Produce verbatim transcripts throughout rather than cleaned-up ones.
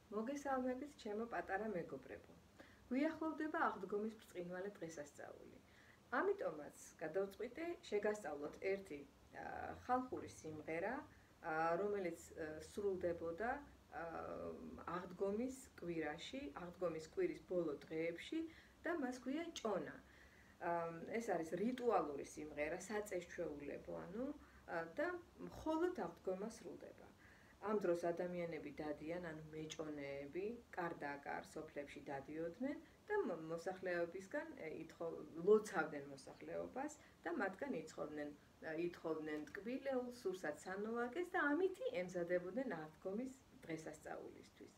მოგესალმებით, ჩემო პატარა მეგობრებო. გვიახლოვდება აღდგომის ბრწყინვალე დღესასწაული. ამიტომაც გადავწყვიტე შეგასწავლოთ ერთი ხალხური სიმღერა, რომელიც სრულდებოდა აღდგომის კვირაში, აღდგომის კვირის ბოლო დღეებში და მას ქვია ჭონა. ეს არის რიტუალური სიმღერა, საწესჩვეულებო, ანუ და მხოლოდ აღდგომა სრულდება. ამ დროს ადამიანები დადიან, ანუ მეჭონეები, კარდაკარ სოფლებში დადიოდნენ და მოსახლეობისგან ლოცავდნენ მოსახლეობას და მათგან იცხოვდნენ, ითხოვდნენ ტკბილეულს, სურსათ სანოვაგეს და ამითი ემზადებოდნენ აღდგომის დღესასწაულისთვის.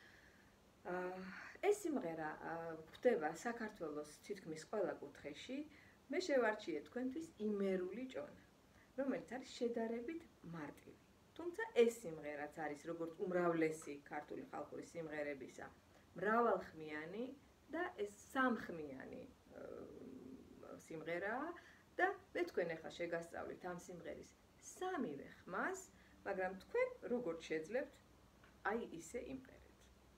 ეს სიმღერა გვხვდება საქართველოს თითქმის ყველა კუთხეში. მე შევარჩიე თქვენთვის იმერული ჭონა, რომელიც არის შედარებით მარტივი. თუმცა ეს სიმღერაც არის როგორც უმრავლესი ქართული ხალხური სიმღერებისა, მრავალხმიანი და ეს სამხმიანი სიმღერაა და მე თქვენ ახლა შეგასწავლით ამ სიმღერის სამივე ხმას, მაგრამ თქვენ როგორც შეძლებთ, აი ისე იმღერეთ.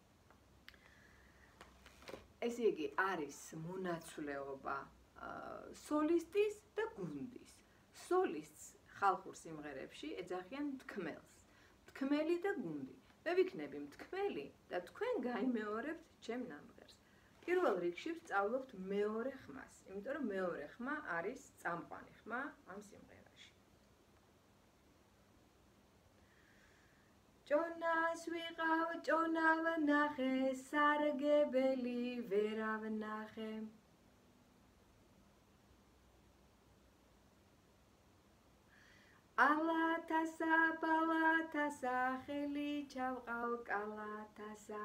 ესე იგი არის მონაცვლეობა სოლისტის და გუნდის. სოლისტს ხალხურ სიმღერებში ეძახიან მთქმელს. მთქმელი და გუნდი. მე ვიქნები მთქმელი და თქვენ გაიმეორებთ ჩემ ნამღერს. პირველ რიგში ვსწავლობთ მეორე ხმას, იმიტომ რომ მეორე ხმა არის წამყვანი ხმა ამ სიმღერაში. ჭონას ვიყავ, ჭონა ვნახე, სარგებელი ვერა ვნახე. ალათასა, ბალათასა, ხელი ჩავყავ კალათასა.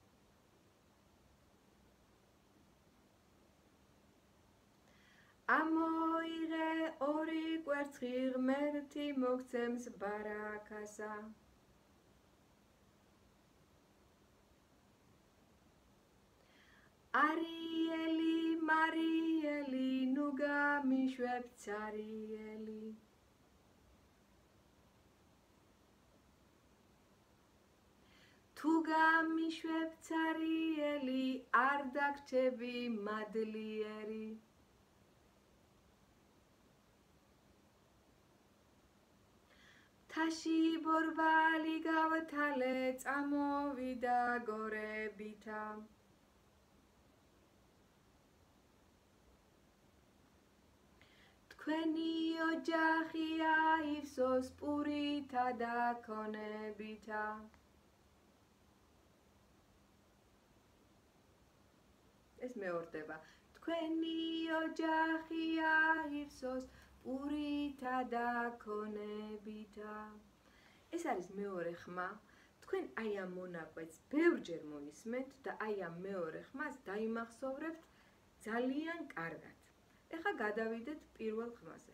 ამოიღე ორი კვერცხი, ღმერთი მოგცემს ბარაქასა. არიელი, მარიელი, ნუ გამიშვებ ცარიელი. თუ გამიშვებ ცარიელი, არ დაგრჩები მადლიერი. თაში ბორბალი გავთალე, წამოვიდა გორებითა. თქვენი ოჯახი აივსოს პურითა და ქონებითა. ეს მეორდება. თქვენი ოჯახი აივსოს პურითა და ქონებითა. ეს არის მეორე ხმა. თქვენ აი ამ მონაკვეთს ბევრჯერ მოისმენთ და აი ამ მეორე ხმას დაიმახსოვრებთ ძალიან კარგად. ეხლა გადავიდეთ პირველ ხმაზე.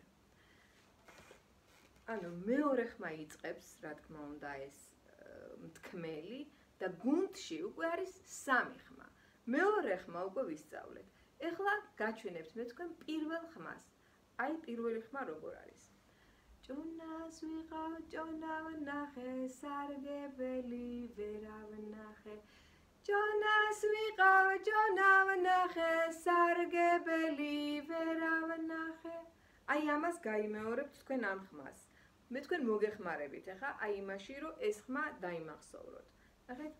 ანუ მეორე ხმა იწყებს, რა თქმა უნდა, ეს მთქმელი და გუნდში უკვე არის სამი ხმა. მეორე ხმა უკვე ვისწავლეთ. ეხლა გაჩვენებთ მე თქვენ პირველ ხმას. აი პირველი ხმა როგორ არის? ჭონას ვიყავ, ჭონა ვნახე, სარგებელი ვერა ვნახე. ჭონას ვიყავ, ჭონა ვნახე, სარგებელი ვერა ვნახე. აი ამას გაიმეორებთ თქვენ ამ ხმას. მე თქვენ მოგეხმარებით ახლა აი იმაში, რომ ეს ხმა დაიმახსოვროთ. ნახეთ.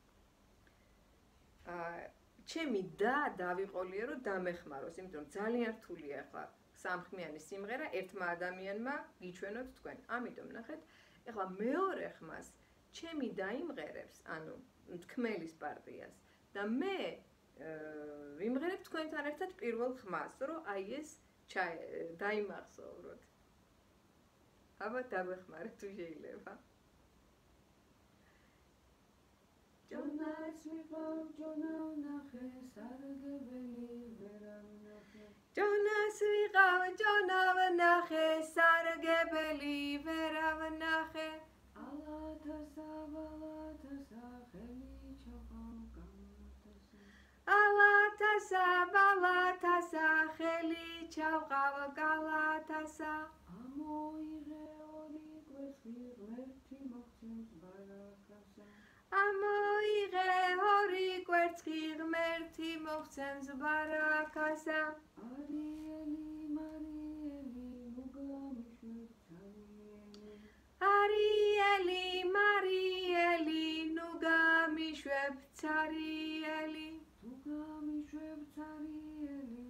ჩემი და დავიყოლიე რომ დამეხმაროს, იმიტომ რომ ძალიან რთულია ახლა სამხმიანი სიმღერა ერთმა ადამიანმა გიჩვენოთ თქვენ. ამიტომ ნახეთ, ახლა მეორე ხმას ჩემი დაიმღერებს, ანუ მთქმელის პარტიას და მე ვიმღერებ თქვენთან ერთად პირველ ხმას, რომ აი ეს დაიმახსოვროთ. აბა დაგვეხმარეთ თუ შეიძლება. ჭონას ვიყავ, ჭონა ვნახე, სარგებელი ვერა ვნახე. ჭონას ვიყავ, ჭონა ვნახე, სარგებელი ვერა ვნახე. ალათასა, ბალათასა, ხელი ჩავყავ კალათასა. ალათასა, ბალათასა, ხელი ჩავყავ კალათასა. ამოიღე ორი კვერცხი, ღმერთი მოგცემს ბარაქასა. ამოიღე მოგცემს ბარაკასა არიელი მარიელი ნუ გამიშვებ ცარიელი არიელი მარიელი ნუ გამიშვებ ცარიელი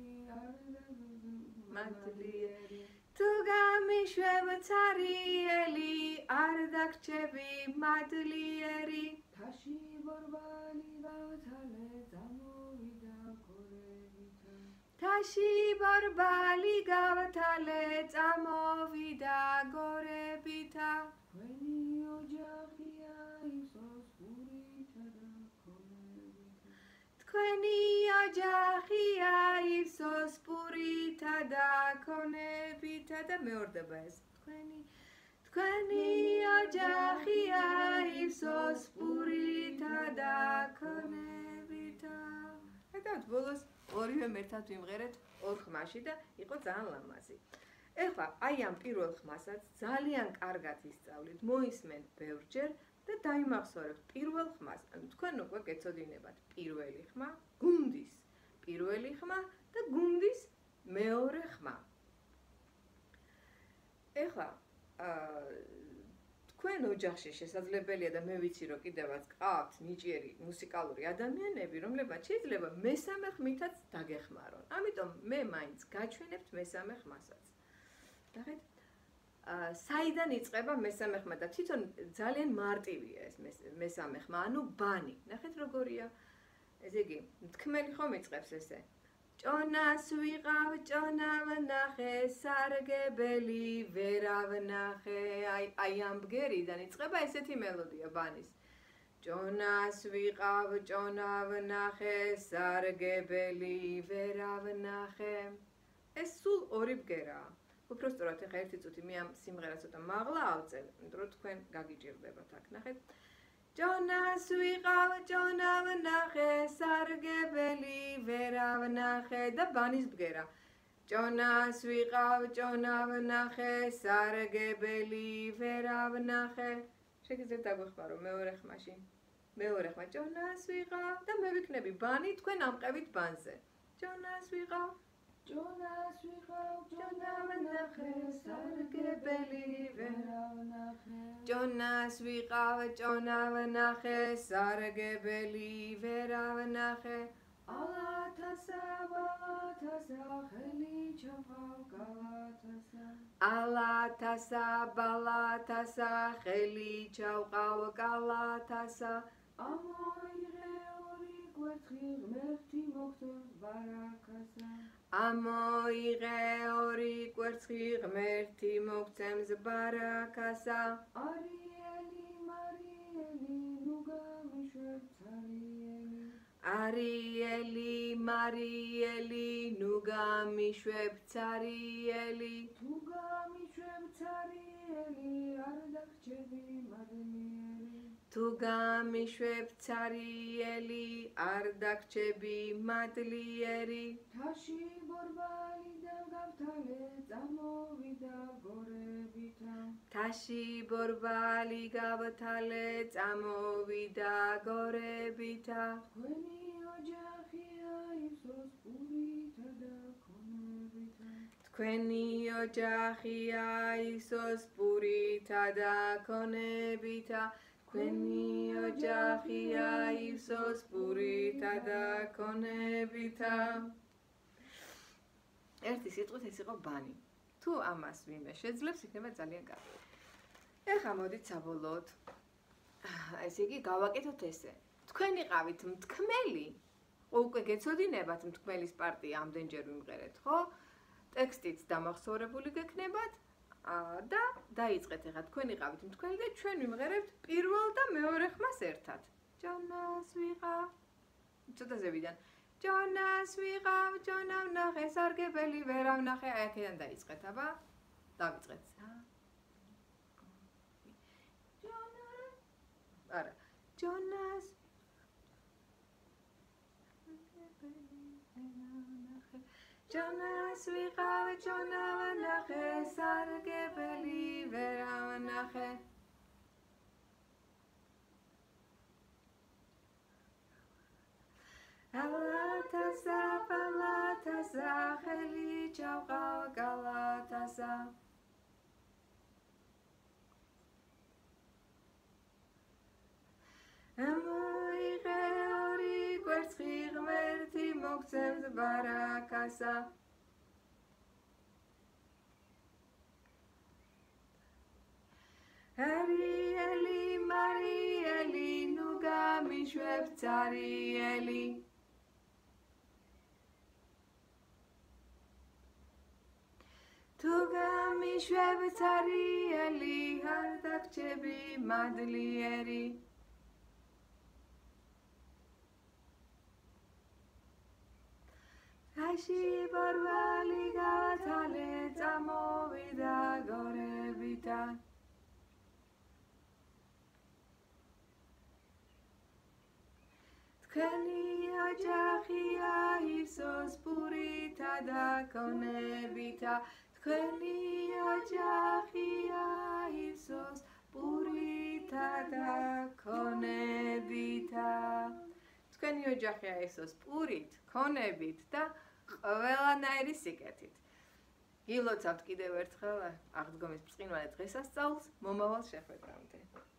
მადლიერი თუ გამიშვებ ცარიელი არ დაგრჩები მადლიერი თაში ბორბალი გავთალე წამოვიდა გორებითა თაში ბორბალი გავთალე წამოვიდა გორებითა თქვენი ოჯახია ისოს პურითა და ქონებითა თქვენი ოჯახია ისოს პურითა და ქონებითა და მეორდება ეს თქვენი თქვენი ოჯახია ისოს პურითა და ქონებითა და ბოლოს ორივე ერთად ვიმღერეთ ორ ხმაში და იყო ძალიან ლამაზი. ეხლა აი ამ პირველ ხმასაც ძალიან კარგად ისწავლით, მოისმენთ ბევრჯერ და დაიმახსოვრებთ პირველ ხმას. ანუ თქვენ უკვე გეცოდინებათ პირველი ხმა, გუნდის პირველი ხმა და გუნდის მეორე ხმა. ეხლა თქვენ ოჯახში შესაძლებელია და მე ვიცი რომ კიდევაც გყავთ ნიჭიერი მუსიკალური ადამიანები, რომლებიც შეიძლება მესამე ხმითაც დაგეხმარონ. ამიტომ მე მაინც გაჩვენებთ მესამე ხმასაც. ნახეთ, საიდან იწყება მესამე ხმა და თვითონ ძალიან მარტივია ეს მესამე ხმა, ანუ ბანი. ნახეთ როგორია. ესე იგი, თქმელი ხომ იწყებს ესე. ჭონას ვიყავ, ჭონა ვნახე, სარგებელი ვერა ვნახე. აი, აი ამ ბგერიდან იწყება ესეთი მელოდია ბანის. ჭონას ვიყავ, ჭონა ვნახე, სარგებელი ვერა ვნახე. ეს სულ ორი ბგერაა. უფრო სწორად ეხა ერთი წუთი მე ამ სიმღერას ცოტა მაღლა ავწევ, იმიტომ რომ თქვენ გაგიჭირდებათ აქ, ნახეთ. ჭონას ვიყავ, ჭონა ვნახე, სარგებელი ვერა ვნახე და ბანის ბგერა. ჭონას ვიყავ, ჭონა ვნახე, სარგებელი ვერა ვნახე. შეგიძლიათ დაგვეხმარო მეორე ხმაში. მეორე ხმა ჭონას ვიყავ და მე ვიქნები ბანი, თქვენ ამყევით ბანზე. ჭონას ვიყავ, ჭონას ვიყავ, ჭონა ვნახე, სარგებელი ვერა ვნახე. ჭონას ვიყავ, ჭონა ვნახე, სარგებელი ვერა ვნახე. ალათასა, ბალათასა, ხელი ჩავყავ კალათასა. ალათასა, ბალათასა, ხელი ჩავყავ კალათასა. ამოიღე ორი კვერცხი, ღმერთი მოგცემს ბარაკასა. ამოიღე ორი კვერცხი, ღმერთი მოგცემს ბარაკასა. არიელი მარიელი ნუ გამიშვებ ცარიელი. არიელი მარიელი ნუ გამიშვებ ცარიელი. თუ გამიშვებ ცარიელი არ დაგრჩები მადლიერი. თუ გამიშვებ ცარიელი არ დაგრჩები მადლიერი. თაში ბორბალი და გავთალე წამოვიდა გორებითა. თაში ბორბალი გავთალე წამოვიდა გორებითა. თქვენი ოჯახია ისოს პურითა და ქონებითა. თქვენი ოჯახია ისოს პურითა და ქონებითა. თქვენი ოჯახია ისოს პურითა და ქონებითა. ერთი სიტყვით ეს იყო ბანი. თუ ამას ვინმე შეძლებს, იქნება ძალიან კარგი. ეხლა მოდით საბოლოოდ. ესე იგი გავაკეთოთ ესე. თქვენ იყავით მთქმელი, უკვე გეცოდინებათ მთქმელის პარტია ამდენჯერ ვიმღერეთ, ხო? ტექსტიც დამახსოვრებული გექნებათ და დაიწყეთ ეხლა თქვენ იყავით მთქმელი და ჩვენ ვიმღერებთ პირველ და მეორე ხმას ერთად. ჭონას ვიყავ. ცოტა ზევიდან. ჭონას ვიყავ, ჭონა ვნახე, სარგებელი ვერა ვნახე. აი აქედან დაიწყეთ, აბა. დავიწყეთ. არა. ჭონას ჭონას ვიყავ, ჭონა ვნახე, სარგებელი ვერა ვნახე. ალათასა, ჩავყავ კალათასა ამოიღე ორი კვერცხი ღმერთი მოგცემს ბარაკასა Arieli, Marieli, nu gamișveb țarieli. Tu gamișveb țarieli, hardak cebi madlieri. Ashi barvali gavatale, tamovida gorebita. Თქვენი ოჯახია ივსოს პურითა და კონებითა თქვენი ოჯახია ივსოს პურითა და კონებითა თქვენი ოჯახია ივსოს პურით, კონებით და ყველანაირი სიკეთით. გილოცავთ კიდევ ერთხელ აღდგომის ბრწყინვალე დღესასწაულს მომავალ შეხვედრამდე.